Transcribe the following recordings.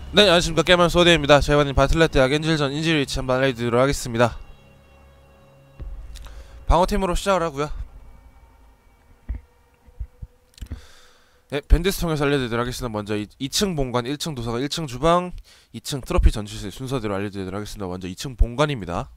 네, 안녕하십니까. 게임한 소대입니다. 제가 이번엔 바틀렛 대학 엔질전 인질 위치 한번 알려드리도록 하겠습니다. 방어팀으로 시작을 하고요. 네, 밴드스 통해서 알려드리도록 하겠습니다. 먼저 2층 본관, 1층 도서관, 1층 주방, 2층 트로피 전시실 순서대로 알려드리도록 하겠습니다. 먼저 2층 본관입니다.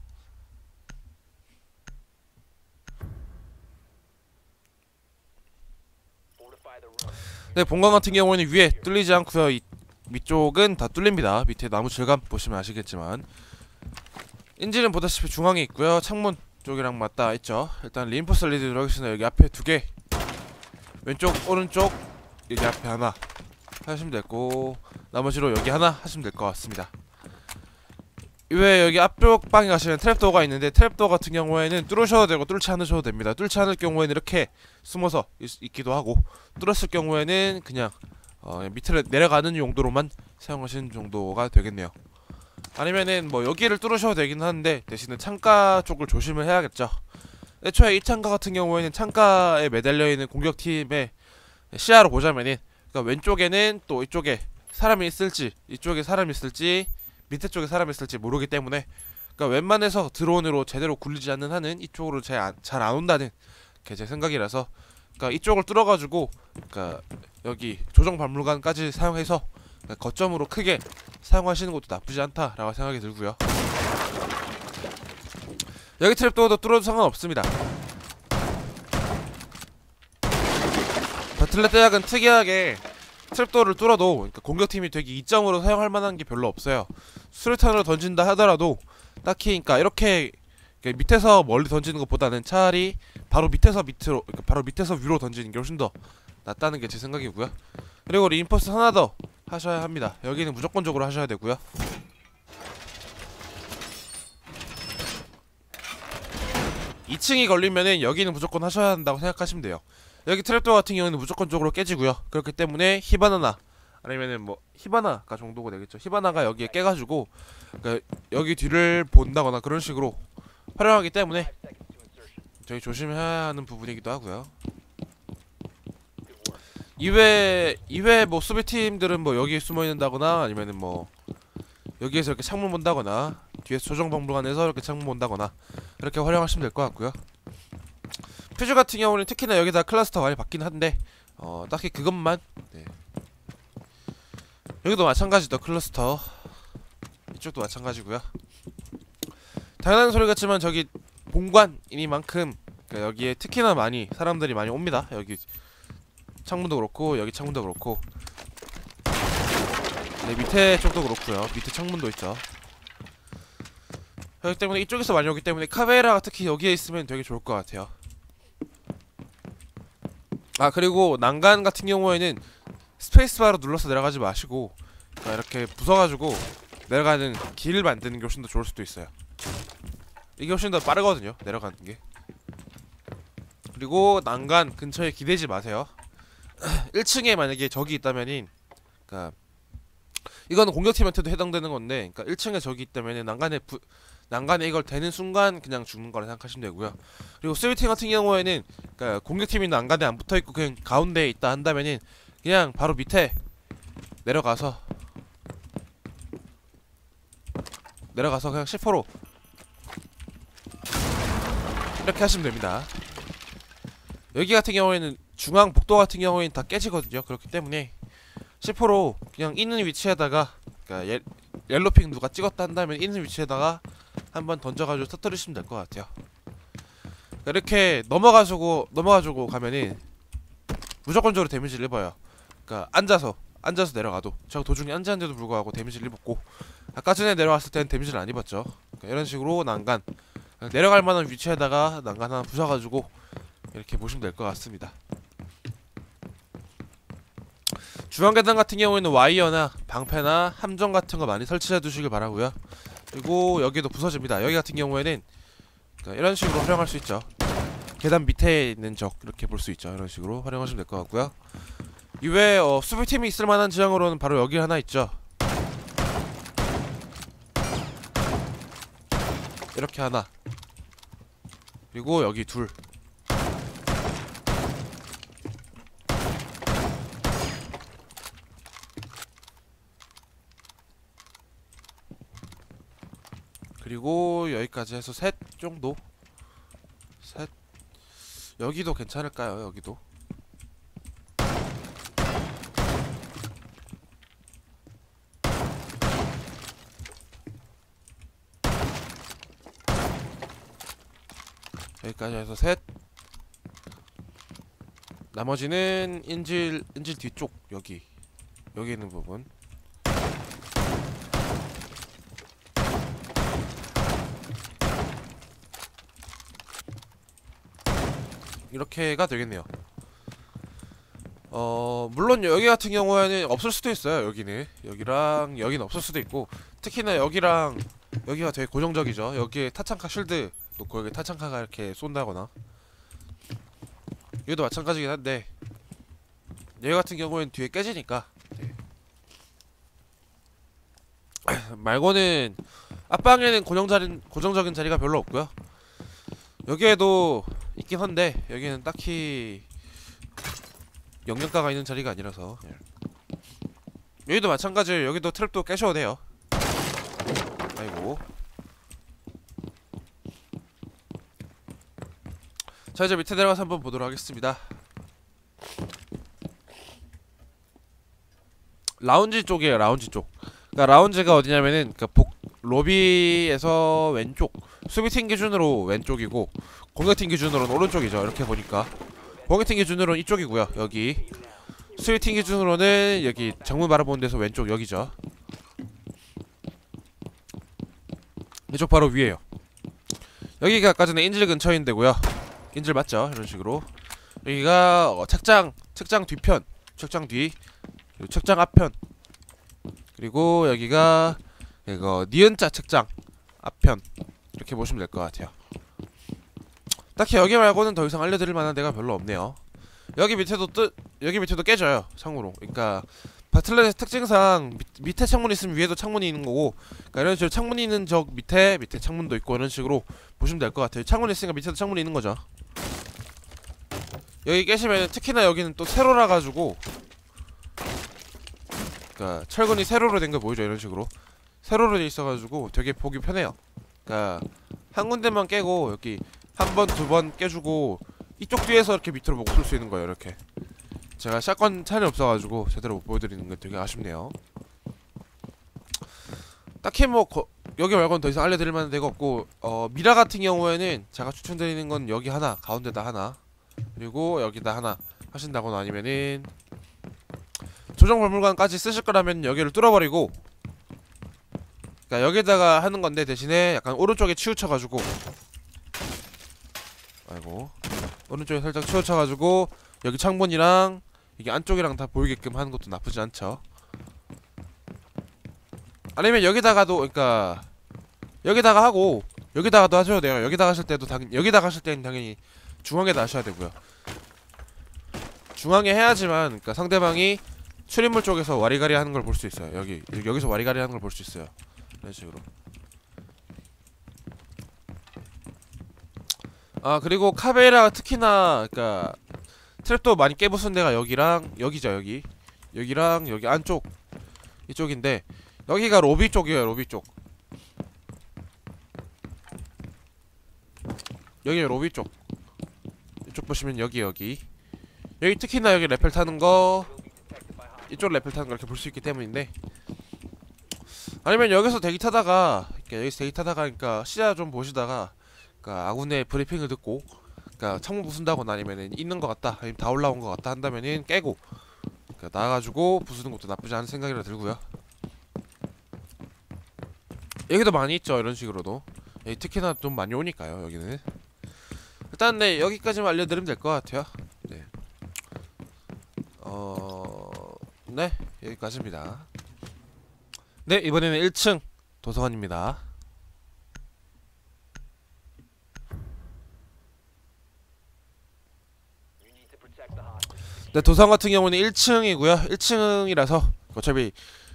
네, 본관 같은 경우에는 위에 뚫리지 않고요. 밑쪽은 다 뚫립니다. 밑에 나무 질감 보시면 아시겠지만, 인질은 보다시피 중앙에 있고요. 창문 쪽이랑 맞닿아 있죠. 일단 리인포스 알려드리도록 하겠습니다. 여기 앞에 두 개, 왼쪽 오른쪽 여기 앞에 하나 하시면 되고, 나머지로 여기 하나 하시면 될 것 같습니다. 이외에 여기 앞쪽 방에 가시면 트랩도어가 있는데, 트랩도어 같은 경우에는 뚫으셔도 되고 뚫지 않으셔도 됩니다. 뚫지 않을 경우에는 이렇게 숨어서 있기도 하고, 뚫었을 경우에는 그냥 밑으로 내려가는 용도로만 사용하시는 정도가 되겠네요. 아니면은 뭐 여기를 뚫으셔도 되긴 하는데, 대신에 창가 쪽을 조심을 해야겠죠. 애초에 이 창가 같은 경우에는 창가에 매달려 있는 공격팀의 시야로 보자면은, 그러니까 왼쪽에는 또 이쪽에 사람이 있을지, 이쪽에 사람이 있을지, 밑에 쪽에 사람이 있을지 모르기 때문에, 그러니까 웬만해서 드론으로 제대로 굴리지 않는 한은 이쪽으로 잘 안 온다는 게 제 생각이라서, 그러니까 이쪽을 뚫어가지고, 그러니까 여기 조정 박물관까지 사용해서 그러니까 거점으로 크게 사용하시는 것도 나쁘지 않다라고 생각이 들고요. 여기 트랩도어도 뚫어도 상관없습니다. 바틀렛 대학은 특이하게 트랩도어를 뚫어도, 그러니까 공격팀이 되게 이점으로 사용할 만한 게 별로 없어요. 수류탄으로 던진다 하더라도 딱히, 그러니까 이렇게 밑에서 멀리 던지는 것보다는 차라리 바로 밑에서 밑으로, 그러니까 바로 밑에서 위로 던지는 게 훨씬 더 낫다는 게 제 생각이고요. 그리고 리인포스 하나 더 하셔야 합니다. 여기는 무조건적으로 하셔야 되고요. (2) 2층이 걸리면은 여기는 무조건 하셔야 한다고 생각하시면 돼요. 여기 트랩도어 같은 경우는 무조건적으로 깨지고요. 그렇기 때문에 히바나나, 아니면은 뭐 히바나가 정도가 되겠죠. 히바나가 여기에 깨가지고, 그러니까 여기 뒤를 본다거나 그런 식으로 활용하기 때문에 저희 조심해야 하는 부분이기도 하고요. 이외 뭐 수비팀들은 뭐 여기에 숨어있는다거나, 아니면은 뭐 여기에서 이렇게 창문 본다거나, 뒤에서 조정 박물관에서 이렇게 창문 본다거나, 이렇게 활용하시면 될 것 같고요. 퓨즈 같은 경우는 특히나 여기다 클러스터 많이 받긴 한데, 딱히 그것만, 네. 여기도 마찬가지죠. 클러스터 이쪽도 마찬가지고요. 당연한 소리 같지만 저기 본관이니만큼, 그러니까 여기에 특히나 많이 사람들이 많이 옵니다. 여기 창문도 그렇고, 여기 창문도 그렇고, 네, 밑에 쪽도 그렇고요. 밑에 창문도 있죠. 그렇기 때문에 이쪽에서 많이 오기 때문에 카메라가 특히 여기에 있으면 되게 좋을 것 같아요. 아, 그리고 난간 같은 경우에는 스페이스바로 눌러서 내려가지 마시고, 그러니까 이렇게 부숴가지고 내려가는 길을 만드는 게 훨씬 더 좋을 수도 있어요. 이게 훨씬 더 빠르거든요, 내려가는 게. 그리고 난간 근처에 기대지 마세요. 1층에 만약에 적이 있다면은, 그러니까 이거는 공격팀한테도 해당되는 건데, 그러니까 1층에 적이 있다면은 난간에 이걸 대는 순간 그냥 죽는 거라 생각하시면 되고요. 그리고 수비팀 같은 경우에는, 그러니까 공격팀이 난간에 안 붙어있고 그냥 가운데에 있다 한다면은 그냥 바로 밑에 내려가서 그냥 C4로 이렇게 하시면 됩니다. 여기 같은 경우에는 중앙 복도 같은 경우에는 다 깨지거든요. 그렇기 때문에 C4로 그냥 있는 위치에다가, 그러니까 옐로핑 누가 찍었다 한다면 있는 위치에다가 한번 던져가지고 터뜨리시면 될 것 같아요. 이렇게 넘어가지고 가면은 무조건적으로 데미지를 입어요. 그러니까 앉아서 내려가도, 저 도중에 앉았는데도 불구하고 데미지를 입었고, 아까 전에 내려왔을 때는 데미지를 안 입었죠. 그러니까 이런 식으로 난간, 내려갈 만한 위치에다가 난간 하나 부셔가지고 이렇게 보시면 될 것 같습니다. 중앙계단 같은 경우에는 와이어나 방패나 함정 같은 거 많이 설치해 두시길 바라고요. 그리고 여기도 부서집니다. 여기 같은 경우에는 그러니까 이런 식으로 활용할 수 있죠. 계단 밑에 있는 적 이렇게 볼 수 있죠. 이런 식으로 활용하시면 될 것 같고요. 이외에 수비팀이 있을 만한 지형으로는 바로 여기 하나 있죠. 이렇게 하나, 그리고 여기 둘. 그리고 여기까지 해서 셋 정도. 셋. 여기도 괜찮을까요? 여기도. 여기까지 해서 셋. 나머지는 인질 뒤쪽 여기 있는 부분. 이렇게가 되겠네요. 물론 여기 같은 경우에는 없을 수도 있어요. 여기는 여기랑 여기는 없을 수도 있고, 특히나 여기랑 여기가 되게 고정적이죠. 여기에 타창카 쉴드 놓고 여기 타창카가 이렇게 쏜다거나. 여기도 마찬가지긴 한데 여기 같은 경우에는 뒤에 깨지니까. 네. 말고는 앞방에는 고정적인 자리가 별로 없고요. 여기에도 있긴 한데 여기는 딱히 영역가가 있는 자리가 아니라서. 여기도 마찬가지예요. 여기도 트랩도 깨셔도 돼요. 아이고. 자, 이제 밑에 내려가서 한번 보도록 하겠습니다. 라운지 쪽이에요. 라운지 쪽. 그러니까 라운지가 어디냐면은 로비에서 왼쪽, 수비팀 기준으로 왼쪽이고 공격팀 기준으로는 오른쪽이죠. 이렇게 보니까 공격팀 기준으로는 이쪽이고요. 여기 수비팀 기준으로는 여기 정문 바라보는 데서 왼쪽 여기죠. 이쪽 바로 위에요. 여기가 아까 전에 인질 근처인 데고요. 인질 맞죠? 이런 식으로. 여기가 책장 뒤편, 책장 뒤, 그리고 책장 앞편, 그리고 여기가 이거 니은자 책장 앞편, 이렇게 보시면 될 것 같아요. 딱히 여기 말고는 더 이상 알려드릴 만한 데가 별로 없네요. 여기 밑에도 깨져요. 창문으로. 그러니까 바틀렛의 특징상 밑에 창문이 있으면 위에도 창문이 있는 거고, 그러니까 이런 식으로 창문이 있는 적 밑에 창문도 있고, 이런 식으로 보시면 될 것 같아요. 창문이 있으니까 밑에도 창문이 있는 거죠. 여기 깨시면, 특히나 여기는 또 세로라 가지고, 그러니까 철근이 세로로 된 거 보이죠? 이런 식으로 세로로 돼 있어가지고 되게 보기 편해요. 그러니까 한 군데만 깨고 여기 한 번, 두 번 깨주고 이쪽 뒤에서 이렇게 밑으로 못 쏠 수 있는 거예요. 이렇게. 제가 샷건 찬이 없어가지고 제대로 못 보여드리는 게 되게 아쉽네요. 딱히 뭐 여기 말고는 더 이상 알려드릴 만한 데가 없고, 미라 같은 경우에는 제가 추천드리는 건 여기 하나, 가운데다 하나, 그리고 여기다 하나 하신다거나, 아니면은 조정 박물관까지 쓰실 거라면 여기를 뚫어버리고, 그러니까 여기다가 하는 건데 대신에 약간 오른쪽에 치우쳐가지고, 아이고, 오른쪽에 살짝 치우쳐가지고 여기 창문이랑 이게 안쪽이랑 다 보이게끔 하는 것도 나쁘지 않죠. 아니면 여기다가도, 그러니까 여기다가 하고 여기다가도 하셔도 돼요. 여기다가 하실 때도 여기다가 하실 때는 당연히 중앙에다 하셔야 되고요. 중앙에 해야지만, 그러니까 상대방이 출입물 쪽에서 와리가리 하는 걸 볼 수 있어요. 여기서 와리가리 하는 걸 볼 수 있어요. 이런 식으로. 아, 그리고 카베라 특히나, 그러니까 트랩도 많이 깨부순 데가 여기랑 여기죠. 여기랑 여기 안쪽 이쪽인데, 여기가 로비 쪽이에요. 로비 쪽. 여기가 로비 쪽. 이쪽 보시면 여기 특히나 여기 레펠 타는 거, 이쪽 레펠 타는 거 이렇게 볼 수 있기 때문인데, 아니면 여기서 대기 타다가, 그러니까 시야 좀 보시다가, 그러니까 아군의 브리핑을 듣고, 그러니까 창문 부순다거나 아니면은 있는 것 같다, 아니면 다 올라온 것 같다 한다면은 깨고, 그러니까 나가가지고 부수는 것도 나쁘지 않은 생각이라 들고요. 여기도 많이 있죠. 이런 식으로도. 여기 특히나 좀 많이 오니까요. 여기는 일단 네, 여기까지만 알려드리면 될 것 같아요. 네. 네, 여기까지입니다. 네, 이번에는 1층 도서관입니다. 네, 도서관 같은 경우는 1층이고요. 1층이라서 어차피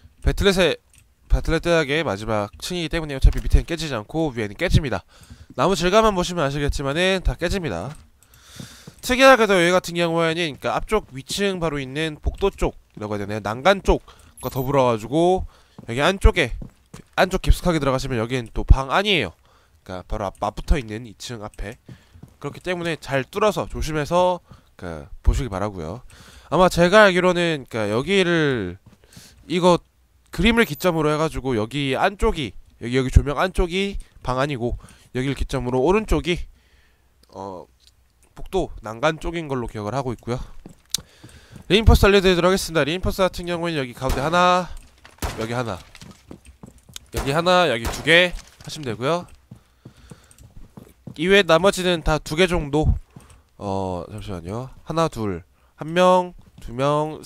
바틀렛 대학의 마지막 층이기 때문에 어차피 밑에는 깨지지 않고 위에는 깨집니다. 나무 질감만 보시면 아시겠지만은 다 깨집니다. 특이하게도 여기 같은 경우에는, 그러니까 앞쪽 위층 바로 있는 복도 쪽이라고 해야 되나요? 난간 쪽과 더불어가지고 여기 안쪽 깊숙하게 들어가시면 여기는 또 방 안이에요. 그러니까 바로 맞붙어 있는 2층 앞에. 그렇기 때문에 잘 뚫어서 조심해서 보시기 바라고요. 아마 제가 알기로는 여기를 이거 그림을 기점으로 해가지고 여기 안쪽이 여기 조명 안쪽이 방 안이고 여기를 기점으로 오른쪽이 복도 난간 쪽인 걸로 기억을 하고 있고요. 레인포스 알려드리도록 하겠습니다. 레인포스 같은 경우는 여기 가운데 하나, 여기 하나, 여기 하나, 여기 2개 하시면 되고요. 이외 나머지는 다 2개 정도. 잠시만요. 하나, 둘, 1명, 2명,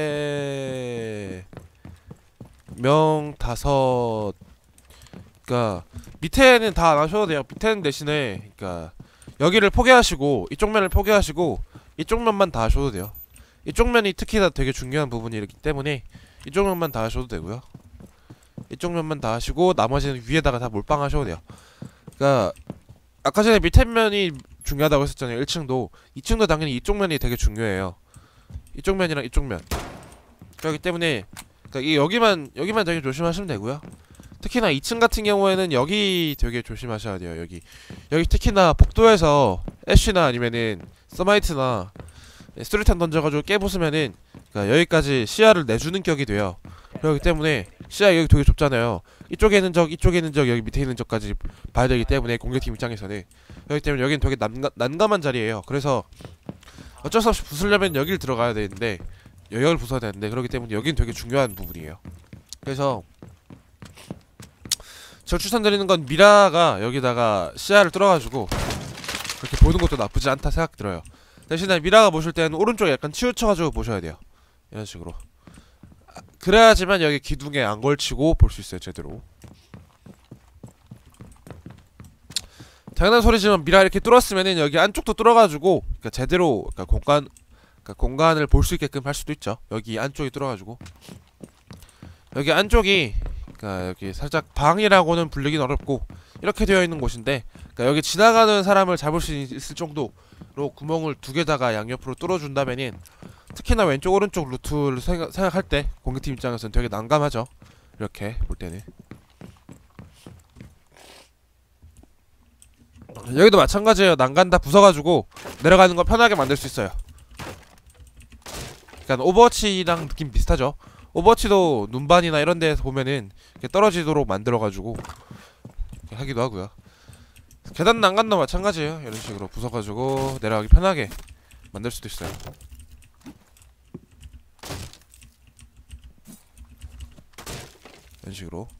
3명, 5. 그러니까 밑에는 다 안 하셔도 돼요. 밑에는 대신에 여기를 포기하시고 이쪽 면을 포기하시고 이쪽 면만 다 하셔도 돼요. 이쪽 면이 특히나 되게 중요한 부분이기 때문에 이쪽 면만 다 하셔도 되고요. 이쪽 면만 다 하시고 나머지는 위에다가 다 몰빵하셔도 돼요. 그러니까 아까 전에 밑에 면이 중요하다고 했었잖아요. 1층도 2층도 당연히 이쪽 면이 되게 중요해요. 이쪽 면이랑 이쪽 면. 그렇기 때문에 여기만 되게 조심하시면 되고요. 특히나 2층 같은 경우에는 여기 되게 조심하셔야 돼요. 여기 특히나 복도에서 애쉬나 아니면은 서마이트나 수류탄 던져가지고 깨부수면은 여기까지 시야를 내주는 격이 돼요. 그렇기 때문에 시야 여기 되게 좁잖아요. 이쪽에 있는 적, 이쪽에 있는 적, 여기 밑에 있는 적까지 봐야 되기 때문에 공격팀 입장에서는 그렇기 때문에 여기는 되게 난감한 자리예요. 그래서 어쩔 수 없이 부수려면 여기를 들어가야 되는데 여기를 부숴야 되는데 그렇기 때문에 여기는 되게 중요한 부분이에요. 그래서 제가 추천드리는 건 미라가 여기다가 시야를 뚫어가지고 그렇게 보는 것도 나쁘지 않다 생각 들어요. 대신에 미라가 보실 때는 오른쪽에 약간 치우쳐가지고 보셔야 돼요. 이런 식으로. 그래야지만 여기 기둥에 안 걸치고 볼 수 있어요. 제대로. 당연한 소리지만 미라 이렇게 뚫었으면은 여기 안쪽도 뚫어가지고 제대로 공간을 볼 수 있게끔 할 수도 있죠. 여기 안쪽이 뚫어가지고 여기 안쪽이 여기 살짝 방이라고는 불리긴 어렵고 이렇게 되어 있는 곳인데 여기 지나가는 사람을 잡을 수 있을 정도로 구멍을 2개다가 양옆으로 뚫어준다면은 특히나 왼쪽 오른쪽 루트를 생각할 때 공격팀 입장에서는 되게 난감하죠. 이렇게 볼 때는. 여기도 마찬가지예요. 난간 다 부숴가지고 내려가는 거 편하게 만들 수 있어요. 그러니까 오버워치랑 느낌 비슷하죠. 오버워치도 눈반이나 이런 데에서 보면은 떨어지도록 만들어가지고 하기도 하고요. 계단 난간도 마찬가지예요. 이런 식으로 부숴가지고 내려가기 편하게 만들 수도 있어요. 이런 식으로.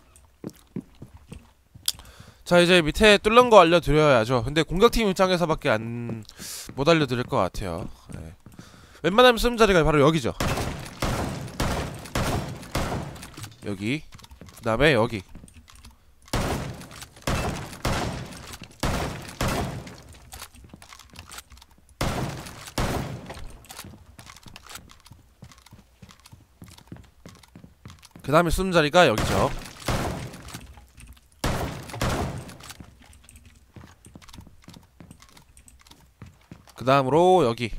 자, 이제 밑에 뚫는 거 알려드려야죠. 근데 공격팀 입장에서밖에 못 알려드릴 것 같아요. 네. 웬만하면 쓰는 자리가 바로 여기죠. 여기, 그 다음에 여기. 그 다음에 쓰는 자리가 여기죠. 그 다음으로 여기.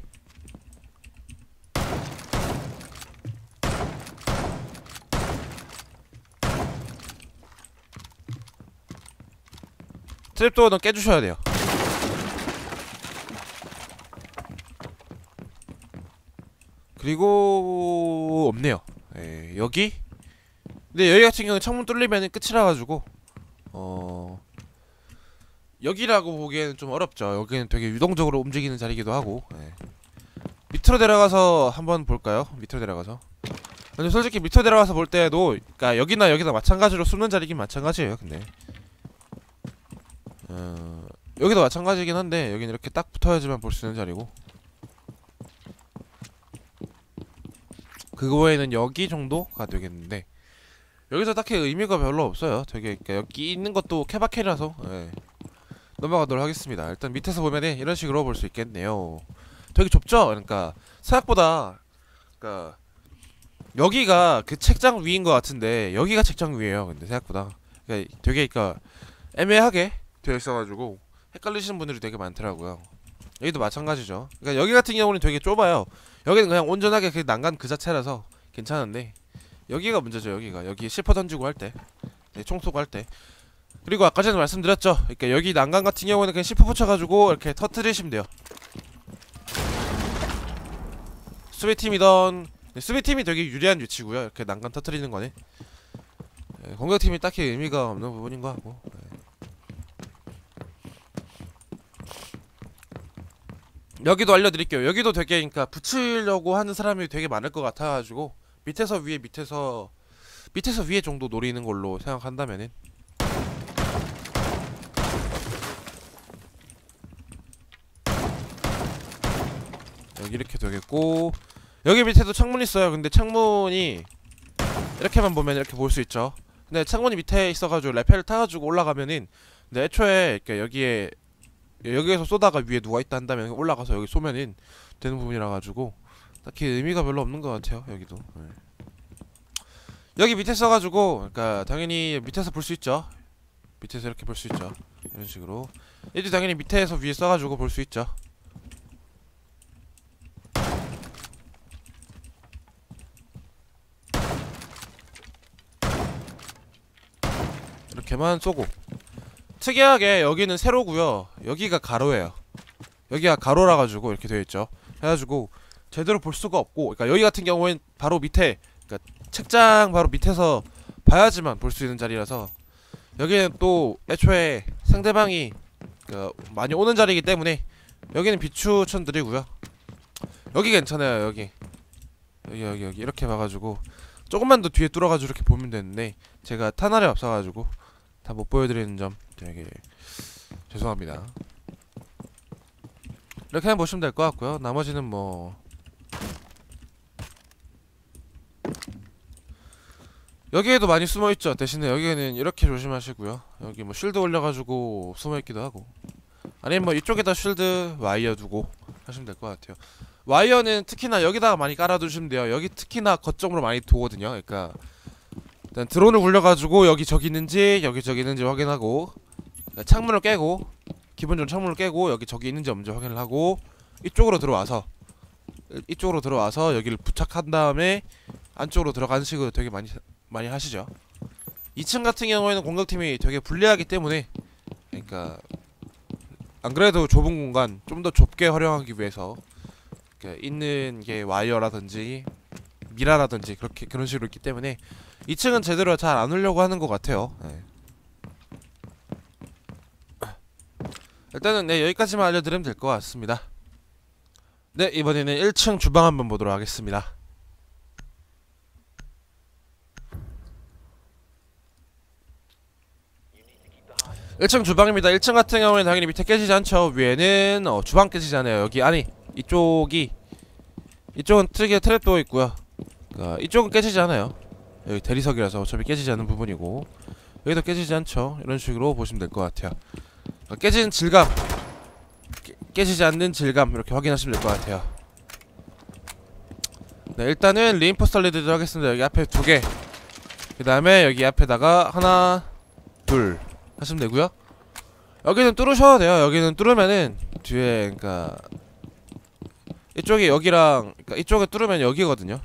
트랩도어는 깨주셔야 돼요. 그리고 없네요. 여기. 근데 여기 같은 경우는 창문 뚫리면은 끝이라 가지고 여기라고 보기에는 좀 어렵죠. 여기는 되게 유동적으로 움직이는 자리이기도 하고. 밑으로 내려가서 한번 볼까요? 밑으로 내려가서. 근데 솔직히 밑으로 내려가서 볼 때도 여기나 여기나 마찬가지로 숨는 자리긴 마찬가지예요. 근데 여기도 마찬가지긴 한데 여기는 이렇게 딱 붙어야지만 볼 수 있는 자리고 그 외에는 여기 정도가 되겠는데 여기서 딱히 의미가 별로 없어요. 되게 여기 있는 것도 케바케라서 넘어가도록 하겠습니다. 일단 밑에서 보면은 이런 식으로 볼 수 있겠네요. 되게 좁죠? 그러니까 생각보다 여기가 그 책장 위인 것 같은데 여기가 책장 위에요. 근데 생각보다 되게 애매하게 되어 있어가지고 헷갈리시는 분들이 되게 많더라고요. 여기도 마찬가지죠. 그러니까 여기 같은 경우는 되게 좁아요. 여기는 그냥 온전하게 그 난간 그 자체라서 괜찮은데 여기가 문제죠. 여기 C4 던지고 할 때 네, 총쏘고 할 때. 그리고 아까 전에 말씀드렸죠. 그러니까 여기 난간 같은 경우에는 그냥 C4 붙여가지고 이렇게 터트리시면 돼요. 수비팀이던 네, 수비팀이 되게 유리한 위치고요. 이렇게 난간 터트리는 거는 네, 공격팀이 딱히 의미가 없는 부분인 거 같고. 네. 여기도 알려드릴게요. 여기도 되게 그러니까 붙이려고 하는 사람이 되게 많을 것 같아가지고 밑에서 위에 밑에서 위에 정도 노리는 걸로 생각한다면은 여기 이렇게 되겠고 여기 밑에도 창문 있어요. 근데 창문이 이렇게만 보면 이렇게 볼 수 있죠. 근데 창문이 밑에 있어가지고 레펠을 타가지고 올라가면은 근데 애초에 그러니까 여기에서 쏘다가 위에 누가 있다 한다면 올라가서 여기 쏘면은 되는 부분이라 가지고 딱히 의미가 별로 없는 것 같아요. 여기도 네. 여기 밑에 써가지고 그러니까 당연히 밑에서 볼 수 있죠. 밑에서 이렇게 볼 수 있죠. 이런 식으로 얘도 당연히 밑에서 위에 써가지고 볼 수 있죠. 이렇게만 쏘고 특이하게 여기는 세로고요. 여기가 가로예요. 여기가 가로라 가지고 이렇게 되어 있죠. 해가지고 제대로 볼 수가 없고, 그러니까 여기 같은 경우엔 바로 밑에, 그러니까 책장 바로 밑에서 봐야지만 볼 수 있는 자리라서 여기는 또 애초에 상대방이 많이 오는 자리이기 때문에 여기는 비추천드리고요. 여기 괜찮아요. 여기 이렇게 봐가지고 조금만 더 뒤에 뚫어가지고 이렇게 보면 되는데 제가 탄알이 없어가지고 다 못 보여드리는 점 되게 죄송합니다. 이렇게만 보시면 될 것 같고요. 나머지는 뭐 여기에도 많이 숨어있죠. 대신에 여기에는 이렇게 조심하시고요. 여기 뭐 쉴드 올려가지고 숨어있기도 하고 아니면 뭐 이쪽에다 쉴드 와이어 두고 하시면 될 것 같아요. 와이어는 특히나 여기다가 많이 깔아두시면 돼요. 여기 특히나 거점으로 많이 도거든요. 그러니까 일단 드론을 굴려가지고 여기 저기 있는지 여기 저기 있는지 확인하고, 그러니까 창문을 깨고 기본적으로 창문을 깨고 여기 저기 있는지 없는지 확인을 하고 이쪽으로 들어와서 여기를 부착한 다음에 안쪽으로 들어가는 식으로 되게 많이 하시죠. 2층 같은 경우에는 공격팀이 되게 불리하기 때문에, 그러니까 안 그래도 좁은 공간 좀 더 좁게 활용하기 위해서 있는 게 와이어라든지 미라라든지 그런 식으로 있기 때문에 2층은 제대로 잘 안 오려고 하는 것 같아요. 네. 일단은 네, 여기까지만 알려드리면 될 것 같습니다. 네, 이번에는 1층 주방 한번 보도록 하겠습니다. 1층 주방입니다. 1층 같은 경우에는 당연히 밑에 깨지지 않죠. 위에는 주방 깨지지 않아요. 여기 아니 이쪽은 특이한 트랩도 있고요. 이쪽은 깨지지 않아요. 여기 대리석이라서 어차피 깨지지 않는 부분이고 여기도 깨지지 않죠. 이런 식으로 보시면 될 것 같아요. 깨지는 질감, 깨지지 않는 질감 이렇게 확인하시면 될 것 같아요. 네, 일단은 리인포스 알려드리도록 하겠습니다. 여기 앞에 2개, 그 다음에 여기 앞에다가 하나, 둘 하시면 되고요. 여기는 뚫으셔도 돼요. 여기는 뚫으면은 뒤에 그러니까 이쪽이 여기랑 그러니까 이쪽에 뚫으면 여기거든요.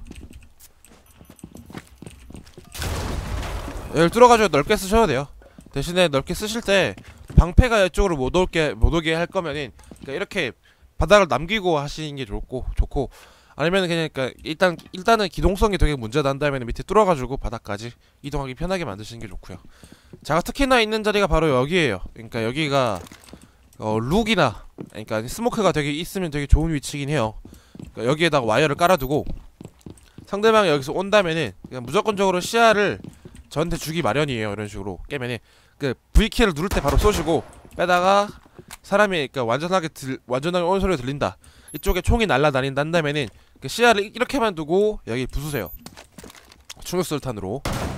여기를 뚫어가지고 넓게 쓰셔도 돼요. 대신에 넓게 쓰실 때 방패가 이쪽으로 못 오게 할 거면은 그러니까 이렇게 바닥을 남기고 하시는 게 좋고 아니면 그냥 그러니까 일단은 기동성이 되게 문제가 난다면 밑에 뚫어가지고 바닥까지 이동하기 편하게 만드시는 게 좋고요. 제가 특히나 있는 자리가 바로 여기에요. 그러니까 여기가 룩이나 그러니까 스모크가 되게 있으면 되게 좋은 위치긴 해요. 그러니까 여기에다가 와이어를 깔아두고 상대방이 여기서 온다면은 그냥 무조건적으로 시야를 저한테 주기 마련이에요. 이런 식으로 깨면은 그 V키를 누를 때 바로 쏘시고 빼다가 사람이 그러니까 완전하게 오는 소리가 들린다. 이쪽에 총이 날아다닌다 한다면은 그 시야를 이렇게만 두고 여기 부수세요. 충격술탄으로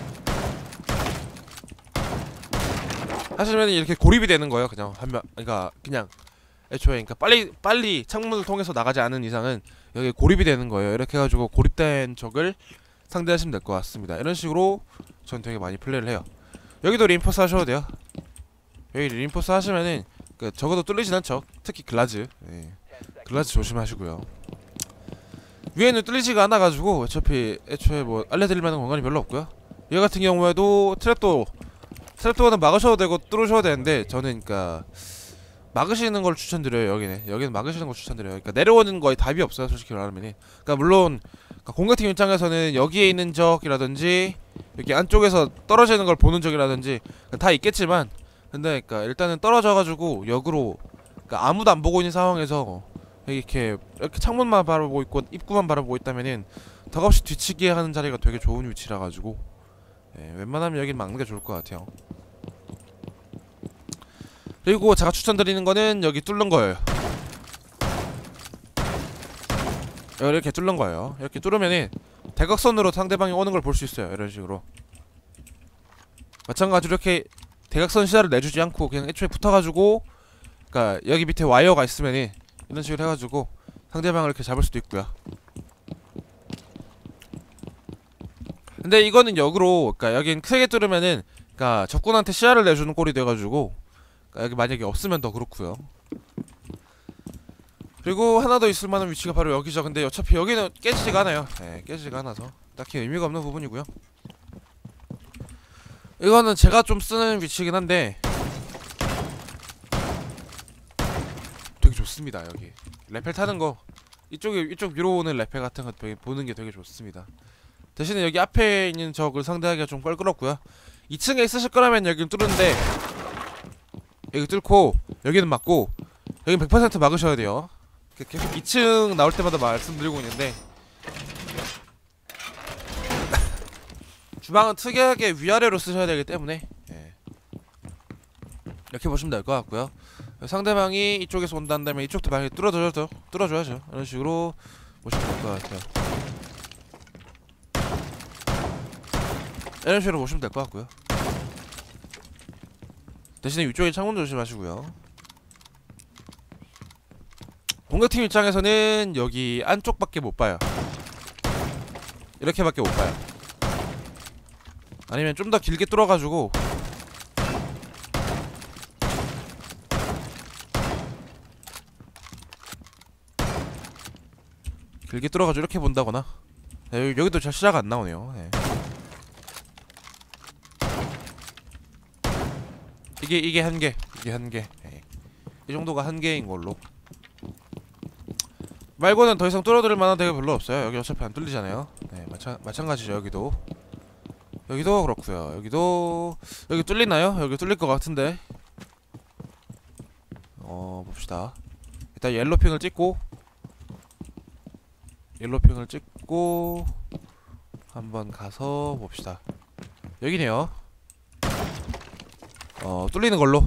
하시면 이렇게 고립이 되는 거예요. 그냥 그러니까 그냥 애초에 그러니까 빨리 창문을 통해서 나가지 않은 이상은 여기 고립이 되는 거예요. 이렇게 해가지고 고립된 적을 상대하시면 될 것 같습니다. 이런 식으로 전 되게 많이 플레이를 해요. 여기도 린포스 하셔도 돼요. 여기 린포스 하시면은 적어도 뚫리진 않죠. 특히 글라즈. 예. 글라즈 조심하시고요. 위에는 뚫리지가 않아가지고 어차피 애초에 뭐 알려드릴 만한 공간이 별로 없고요. 얘 같은 경우에도 트랩도 트랩도어는 막으셔도 되고 뚫으셔도 되는데 저는 그니까 막으시는 걸 추천드려요. 여기는 막으시는 걸 추천드려요. 그러니까 내려오는 거에 답이 없어요, 솔직히 말하면. 그러니까 물론 공격팀 입장에서는 여기에 있는 적이라든지 여기 안쪽에서 떨어지는 걸 보는 적이라든지 다 있겠지만, 근데 그러니까 일단은 떨어져가지고 역으로 그러니까 아무도 안 보고 있는 상황에서 이렇게 창문만 바라보고 있고 입구만 바라보고 있다면은 덕없이 뒤치기 하는 자리가 되게 좋은 위치라 가지고 웬만하면 여긴 막는 게 좋을 것 같아요. 그리고 제가 추천드리는 거는 여기 뚫는 거예요. 이렇게 뚫는 거예요. 이렇게 뚫으면은 대각선으로 상대방이 오는 걸 볼 수 있어요. 이런 식으로. 마찬가지로 이렇게 대각선 시야를 내주지 않고 그냥 애초에 붙어가지고, 그러니까 여기 밑에 와이어가 있으면은 이런 식으로 해가지고 상대방을 이렇게 잡을 수도 있고요. 근데 이거는 역으로, 그러니까 여긴 크게 뚫으면은 그러니까 적군한테 시야를 내주는 꼴이 돼가지고, 그러니까 여기 만약에 없으면 더 그렇고요. 그리고 하나 더 있을만한 위치가 바로 여기죠. 근데 어차피 여기는 깨지지가 않아요. 깨지지가 않아서 딱히 의미가 없는 부분이고요. 이거는 제가 좀 쓰는 위치이긴 한데 되게 좋습니다. 여기 레펠 타는 거, 이쪽 위로 오는 레펠 같은 거 보는 게 되게 좋습니다. 대신에 여기 앞에 있는 적을 상대하기가 좀 껄끄럽고요. 2층에 있으실 거라면 여기는 뚫는데, 여기 뚫고 여기는 막고 여기는 100% 막으셔야 돼요. 계속 2층 나올 때마다 말씀드리고 있는데 주방은 특이하게 위아래로 쓰셔야 되기 때문에 이렇게 보시면 될 것 같고요. 상대방이 이쪽에서 온다는 다음에 이쪽도 만약에 뚫어줘야죠. 이런 식으로 보시면 될 것 같아요. 이런 식으로 보시면 될 것 같고요. 대신에 위쪽에 창문 조심하시고요. 공격팀 입장에서는 여기 안쪽밖에 못 봐요. 이렇게밖에 못 봐요. 아니면 좀 더 길게 뚫어가지고 이렇게 본다거나. 여기도 잘 시야가 안 나오네요. 이게 한계. 이 정도가 한계인 걸로. 말고는 더 이상 뚫어드릴 만한 데가 별로 없어요. 여기 어차피 안 뚫리잖아요. 마찬가지죠. 여기도 그렇고요. 여기 뚫리나요? 여기 뚫릴 것 같은데. 봅시다. 일단 옐로핑을 찍고 한번 가서 봅시다. 여기네요. 뚫리는 걸로.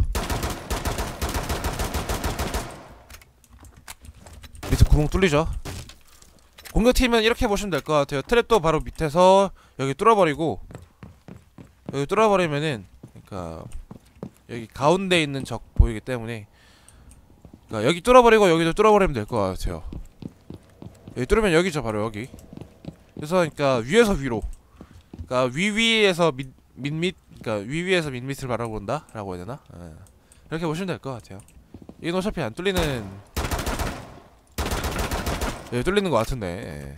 밑에 구멍 뚫리죠. 공격팀은 이렇게 보시면 될 것 같아요. 트랩도 바로 밑에서 여기 뚫어버리고, 여기 뚫어버리면은 그러니까 여기 가운데 있는 적 보이기 때문에, 그러니까 여기 뚫어버리고 여기도 뚫어버리면 될 것 같아요. 여기 뚫으면 여기죠. 바로 여기. 그래서 그러니까 위에서 위로, 그러니까 위위에서 밑 그러니까 위위에서 밑을 바라본다 라고 해야 되나? 이렇게 보시면 될 것 같아요. 이건 어차피 안 뚫리는, 뚫리는 것 같은데.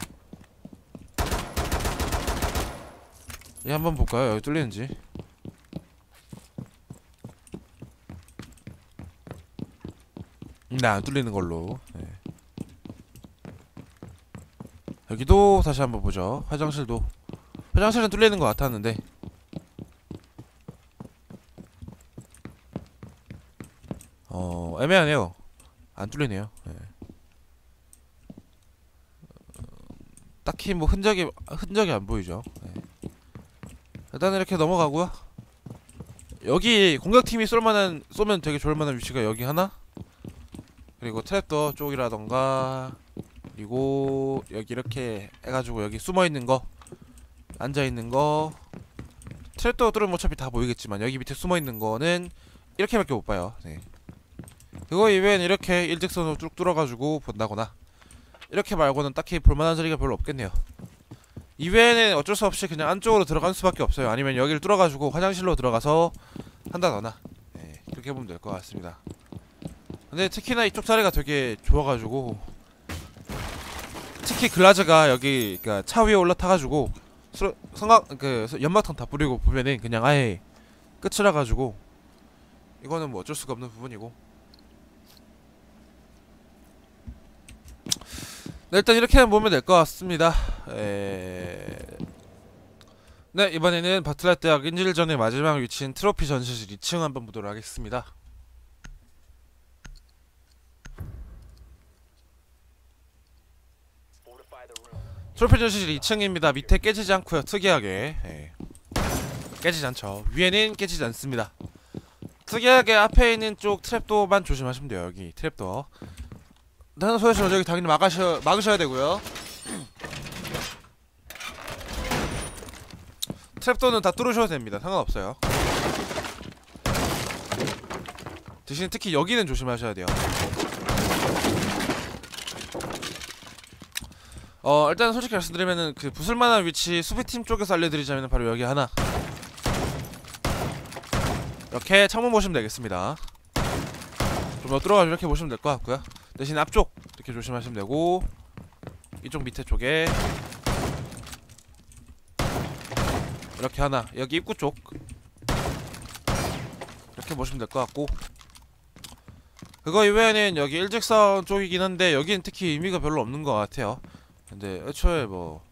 이 한번 볼까요? 여기 뚫리는지. 네, 안 뚫리는 걸로. 여기도 다시 한번 보죠. 화장실은 뚫리는 것 같았는데. 애매하네요. 안 뚫리네요. 딱히 뭐 흔적이 안 보이죠. 일단 이렇게 넘어가고요. 여기 공격팀이 쏘면 되게 좋을 만한 위치가 여기 하나, 그리고 트랩도 쪽이라던가, 그리고 여기 이렇게 해가지고 여기 숨어있는 거, 앉아있는 거. 트랩도 뚫으면 어차피 다 보이겠지만 여기 밑에 숨어있는 거는 이렇게밖에 못 봐요. 그거 이외엔 이렇게 일직선으로 쭉 뚫어가지고 본다거나, 이렇게 말고는 딱히 볼만한 자리가 별로 없겠네요. 이외에는 어쩔 수 없이 그냥 안쪽으로 들어갈 수밖에 없어요. 아니면 여기를 뚫어가지고 화장실로 들어가서 한다거나. 그렇게 보면 될 것 같습니다. 근데 특히나 이쪽 자리가 되게 좋아가지고, 특히 글라즈가 여기 차 위에 올라타가지고 연막탄 다 뿌리고 보면은 그냥 아예 끝이라 가지고 이거는 뭐 어쩔 수가 없는 부분이고. 네, 일단 이렇게만 보면 될 것 같습니다. 네, 이번에는 바틀랏 대학 인질전의 마지막 위치인 트로피 전시실 2층 한번 보도록 하겠습니다. 트로피 전시실 2층입니다. 밑에 깨지지 않고요. 특이하게 깨지지 않죠. 위에는 깨지지 않습니다. 특이하게 앞에 있는 쪽 트랩도어만 조심하시면 돼요. 여기 트랩도어. 다른 소리처럼 여기 당연히 막으셔야 되고요. 트랩도어는 다 뚫으셔도 됩니다. 상관없어요. 대신 특히 여기는 조심하셔야 돼요. 일단 솔직히 말씀드리면은 그 부술만한 위치 수비팀 쪽에서 알려드리자면 바로 여기 하나. 이렇게 창문 보시면 되겠습니다. 좀 더 들어가서 이렇게 보시면 될 것 같고요. 대신 앞쪽 이렇게 조심하시면 되고, 이쪽 밑에 쪽에 이렇게 하나, 여기 입구 쪽 이렇게 보시면 될 것 같고, 그거 이외에는 여기 일직선 쪽이긴 한데 여기는 특히 의미가 별로 없는 것 같아요. 근데 애초에 뭐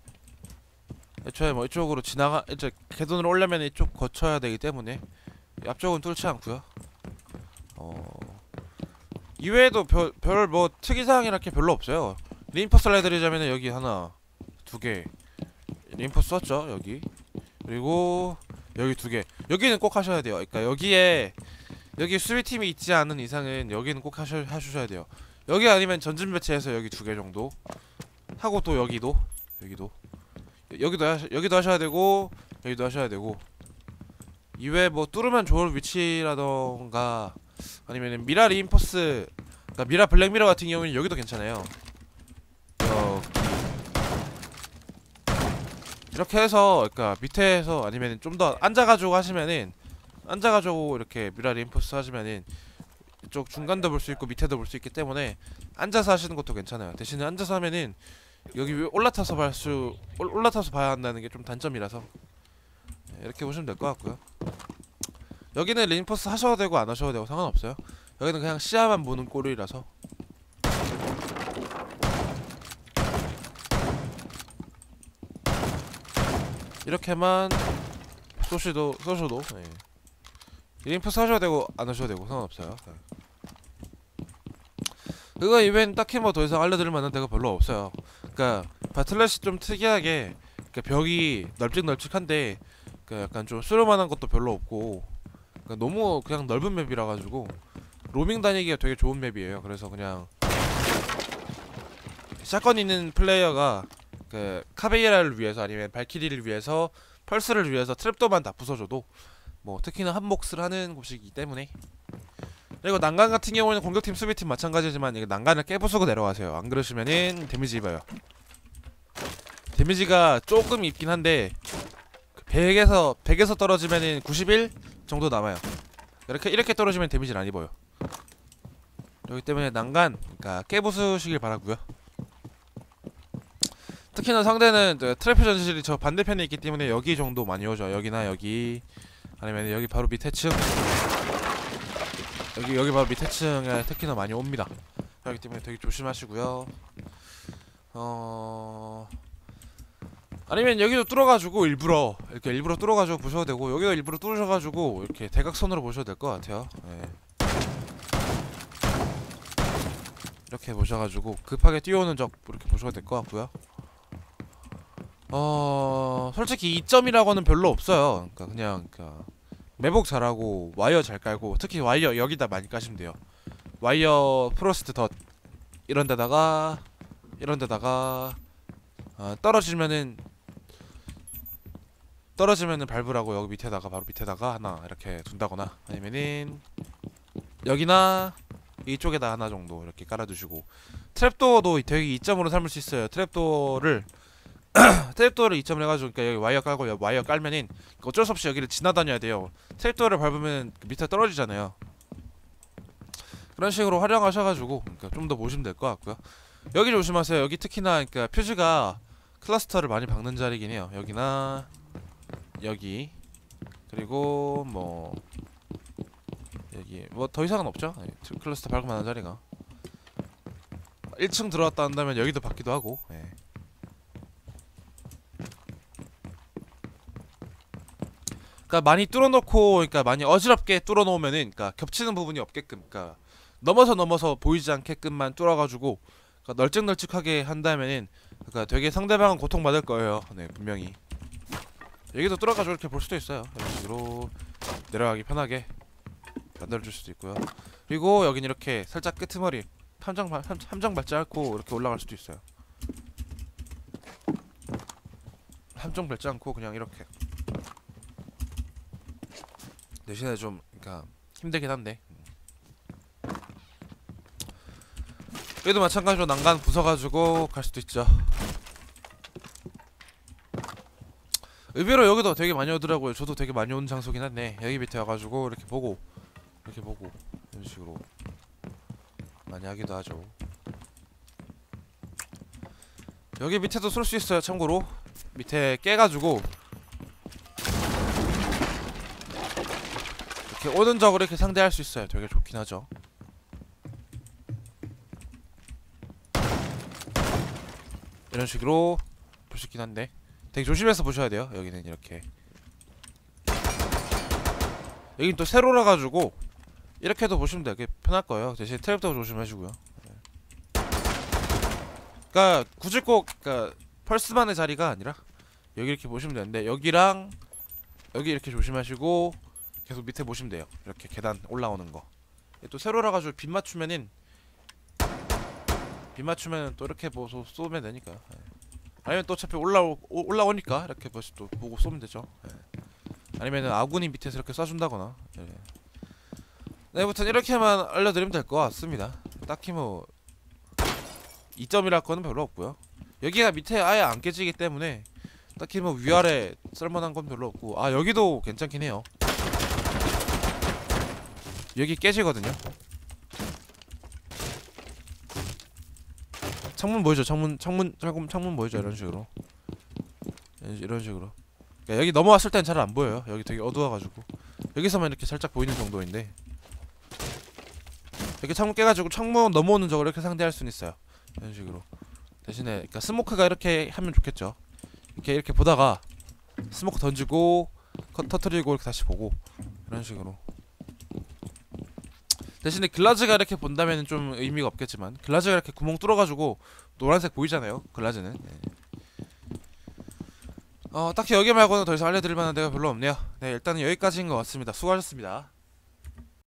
이쪽으로 이제 개돈을 오려면 이쪽 거쳐야 되기 때문에 앞쪽은 뚫지 않고요. 이외에도 별 뭐 특이사항이랄 게 별로 없어요. 리인포스를 해드리자면은 여기 하나, 두 개 리인포스 썼죠. 여기, 그리고 여기 두 개. 여기는 꼭 하셔야 돼요. 그러니까 여기 수비팀이 있지 않은 이상은 여기는 꼭 하셔야 돼요. 여기 아니면 전진 배치해서 여기 두 개 정도 하고, 또 여기도 하셔야 되고, 여기도 하셔야 되고, 이외에 뭐 뚫으면 좋을 위치라던가 아니면 미라 리인포스, 그러니까 미라 블랙미러 같은 경우는 여기도 괜찮아요. 이렇게 해서, 그러니까 밑에서 아니면 좀 더 앉아가지고 하시면은, 앉아가지고 이렇게 미라 리인포스 하시면은 이쪽 중간도 볼 수 있고 밑에도 볼 수 있기 때문에 앉아서 하시는 것도 괜찮아요. 대신에 앉아서 하면은 여기 위에 올라타서 봐야 한다는 게 좀 단점이라서 이렇게 보시면 될 것 같고요. 여기는 리인포스 하셔도 되고 안 하셔도 되고 상관없어요. 여기는 그냥 시야만 보는 꼴이라서. 이렇게만 쏘셔도 리인포스 하셔도 되고 안 하셔도 되고 상관없어요. 그거 이외엔 딱히 뭐 더 이상 알려드릴 만한 데가 별로 없어요. 그러니까 바틀렛이 좀 특이하게, 그러니까 벽이 널찍널찍한데 그러니까 약간 좀 쓸만한 것도 별로 없고, 그러니까 너무 그냥 넓은 맵이라 가지고 로밍 다니기가 되게 좋은 맵이에요. 그래서 그냥 샷건 있는 플레이어가 그 카베이라를 위해서 아니면 발키리를 위해서, 펄스를 위해서 트랩도어만 다 부숴줘도 뭐 특히나 한 몫을 하는 곳이기 때문에. 그리고 난간 같은 경우에는 공격팀 수비팀 마찬가지지만 이게 난간을 깨부수고 내려가세요. 안 그러시면은 데미지 입어요. 데미지가 조금 입긴 한데 100에서 떨어지면은 91 정도 남아요. 이렇게 떨어지면 데미지를 안 입어요. 그렇기 때문에 난간, 그러니까 깨부수시길 바라고요. 특히나 상대는 트래피 전시실이 저 반대편에 있기 때문에 여기 정도 많이 오죠. 여기나 여기, 아니면 여기 바로 밑에 층, 여기 바로 밑에 층에 특히나 많이 옵니다. 그렇기 때문에 되게 조심하시고요. 아니면 여기도 뚫어가지고 일부러 뚫어가지고 보셔도 되고, 여기도 일부러 뚫으셔가지고 이렇게 대각선으로 보셔도 될 것 같아요. 네. 이렇게 보셔가지고 급하게 뛰어오는 적 이렇게 보셔도 될 것 같고요. 솔직히 이점이라고는 별로 없어요. 그러니까 그냥 매복 잘하고 와이어 잘 깔고, 특히 와이어 여기다 많이 까시면 돼요. 와이어 프로스트 덧 이런 데다가 떨어지면은 밟으라고 여기 밑에다가, 바로 밑에다가 하나 이렇게 둔다거나, 아니면은 여기나 이쪽에다 하나 정도 이렇게 깔아두시고, 트랩도어도 되게 이점으로 삼을 수 있어요. 트랩도어를 이점을 해가지고, 그러니까 여기 와이어 깔고 여기 와이어 깔면은 어쩔 수 없이 여기를 지나다녀야 돼요. 트랩도어를 밟으면 밑에 떨어지잖아요. 그런 식으로 활용하셔가지고, 그러니까 좀 더 보시면 될 것 같고요. 여기 조심하세요. 여기 특히나 그러니까 퓨즈가 클러스터를 많이 박는 자리긴 해요. 여기나 여기 그리고 뭐 여기 뭐 더 이상은 없죠. 예, 클러스터 밝을 만한 자리가 1층 들어왔다 한다면 여기도 받기도 하고. 예. 그러니까 많이 뚫어놓고, 그러니까 많이 어지럽게 뚫어놓으면은, 그러니까 겹치는 부분이 없게끔, 그러니까 넘어서 보이지 않게끔만 뚫어가지고, 그러니까 널찍널찍하게 한다면은, 그러니까 되게 상대방은 고통받을 거예요. 네, 분명히. 여기도 뚫어가지고 이렇게 볼 수도 있어요. 이런 식으로 내려가기 편하게 만들어줄 수도 있고요. 그리고 여긴 이렇게 살짝 끄트머리 함정 밟지 않고 이렇게 올라갈 수도 있어요. 함정 밟지 않고 그냥 이렇게. 대신에 좀 그러니까 힘들긴 한데. 여기도 마찬가지로 난간 부숴가지고 갈 수도 있죠. 의외로 여기도 되게 많이 오더라고요. 저도 되게 많이 온 장소긴 한데 여기 밑에 와가지고 이렇게 보고 이런 식으로 많이 하기도 하죠. 여기 밑에도 쏠 수 있어요. 참고로 밑에 깨가지고 이렇게 오는 적으로 이렇게 상대할 수 있어요. 되게 좋긴 하죠. 이런 식으로 볼 수 있긴 한데 되게 조심해서 보셔야 돼요. 여기는 이렇게. 여긴 또 세로라 가지고 이렇게도 보시면 되게 편할 거예요. 대신 트랩도 조심하시고요. 그러니까 굳이 꼭 그러니까 펄스만의 자리가 아니라 여기 이렇게 보시면 되는데 여기랑 여기 이렇게 조심하시고 계속 밑에 보시면 돼요. 이렇게 계단 올라오는 거. 또 세로라 가지고 빗 맞추면은 또 이렇게 보고 쏘면 되니까. 아니면 또 어차피 올라오니까 이렇게 또 보고 쏘면 되죠. 아니면은 아군이 밑에서 이렇게 쏴준다거나. 네, 아무튼 이렇게만 알려드리면 될 것 같습니다. 딱히 뭐 이점이랄 거는 별로 없고요. 여기가 밑에 아예 안 깨지기 때문에 딱히 뭐 위아래 쓸만한 건 별로 없고. 아, 여기도 괜찮긴 해요. 여기 깨지거든요. 창문 보이죠? 창문 보이죠? 이런 식으로. 그러니까 여기 넘어왔을 땐 잘 안 보여요. 여기 되게 어두워가지고 여기서만 이렇게 살짝 보이는 정도인데 이렇게 창문 깨가지고 창문 넘어오는 적으로 이렇게 상대할 수는 있어요. 이런 식으로. 대신에 그러니까 스모크가 이렇게 하면 좋겠죠. 이렇게 보다가 스모크 던지고 터트리고 이렇게 다시 보고 이런 식으로. 대신에 글라즈가 이렇게 본다면 좀 의미가 없겠지만 글라즈가 이렇게 구멍 뚫어가지고 노란색 보이잖아요. 글라즈는. 딱히 여기 말고는 더 이상 알려드릴 만한 데가 별로 없네요. 네, 일단은 여기까지인 것 같습니다. 수고하셨습니다.